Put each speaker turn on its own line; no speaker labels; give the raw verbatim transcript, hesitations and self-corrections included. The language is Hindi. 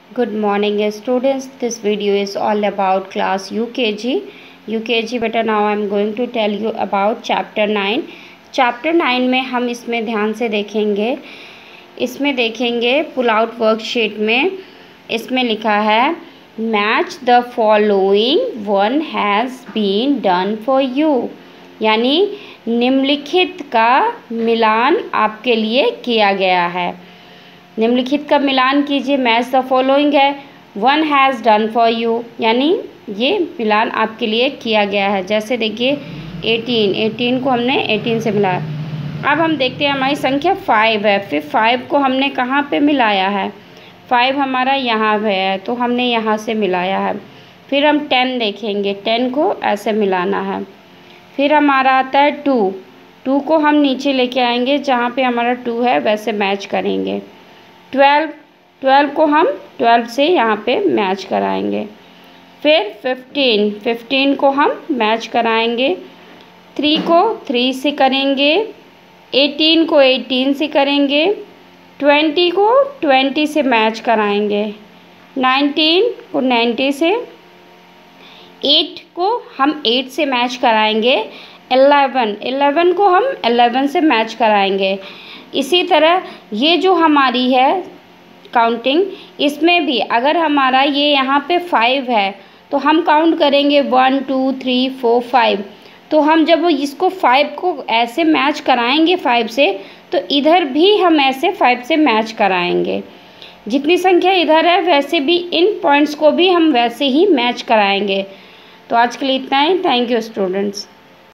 Good morning students. This video is all about class U K G. U K G बेटा now I am going to tell you about chapter nine. chapter nine में हम इसमें ध्यान से देखेंगे इसमें देखेंगे पुल आउट वर्कशीट में इसमें लिखा है match the following one has been done for you, यानी निम्नलिखित का मिलान आपके लिए किया गया है। निम्नलिखित का मिलान कीजिए। मैच द फॉलोइंग है, one has done for you, यानी ये मिलान आपके लिए किया गया है। जैसे देखिए एटीन एटीन को हमने एटीन से मिलाया। अब हम देखते हैं हमारी संख्या फाइव है, फिर फाइव को हमने कहाँ पे मिलाया है, फाइव हमारा यहाँ पे है तो हमने यहाँ से मिलाया है। फिर हम टेन देखेंगे, टेन को ऐसे मिलाना है। फिर हमारा आता है टू, टू को हम नीचे लेके आएंगे जहाँ पे हमारा टू है वैसे मैच करेंगे। ट्वेल्व, ट्वेल्व को हम ट्वेल्व से यहाँ पे मैच कराएंगे। फिर फिफ्टीन, फिफ्टीन को हम मैच कराएंगे। थ्री को थ्री से करेंगे। एटीन को एटीन से करेंगे। ट्वेंटी को ट्वेंटी से मैच कराएंगे। नाइनटीन को नाइन्टी से। एट को हम एट से मैच कराएंगे। एलेवन, एलेवन को हम एलेवन से मैच कराएंगे। इसी तरह ये जो हमारी है काउंटिंग, इसमें भी अगर हमारा ये यहाँ पे फाइव है तो हम काउंट करेंगे one two three four five. तो हम जब इसको फाइव को ऐसे मैच कराएंगे फाइव से, तो इधर भी हम ऐसे फाइव से मैच कराएंगे। जितनी संख्या इधर है वैसे भी इन पॉइंट्स को भी हम वैसे ही मैच कराएंगे। तो आज के लिए इतना ही। Thank you students.